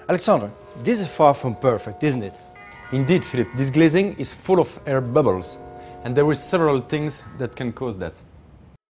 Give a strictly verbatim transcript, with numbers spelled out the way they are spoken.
Alexandre, this is far from perfect, isn't it? Indeed, Philip, this glazing is full of air bubbles, and there are several things that can cause that.